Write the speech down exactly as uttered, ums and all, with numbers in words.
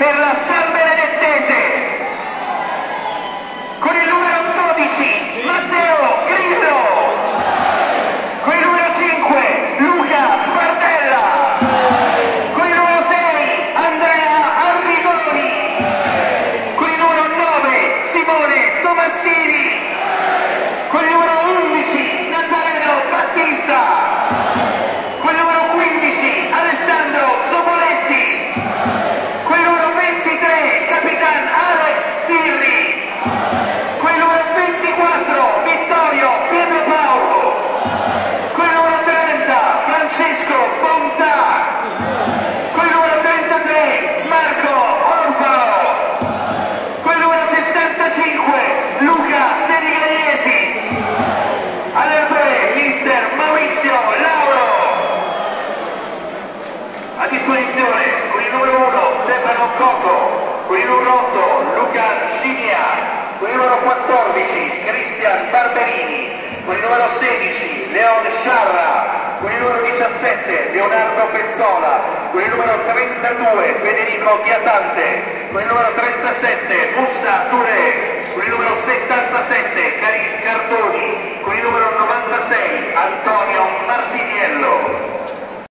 per la San Benedettese. Con il numero dodici Matteo Grillo, con il numero cinque Luca Spardella, con il numero sei Andrea Arrigoni, con il numero nove Simone Tomassini, con il numero undici Nazareno Battista, con il numero quindici Alessandro Zomoletti, con il numero ventitré Capitan Alex Sirri, con il numero ventiquattro Vittorio Pietro Paolo, con il numero trenta Francesco Bontà, con il numero trentatré Marco Orfao, con il numero sessantacinque Luca Senigalliesi, allenatore mister Maurizio Lauro. A disposizione con il numero uno Stefano Cocco, con il numero otto Luca Scinia, con il numero quattordici Cristian Barberini, con il numero sedici Leon Sciarra, con il numero diciassette Leonardo Pezzola, con il numero trentadue Federico Chiatante, con il numero trentasette Mussa Touré, con il numero settantasette Karim Cardoni, con il numero novantasei Antonio Martiniello.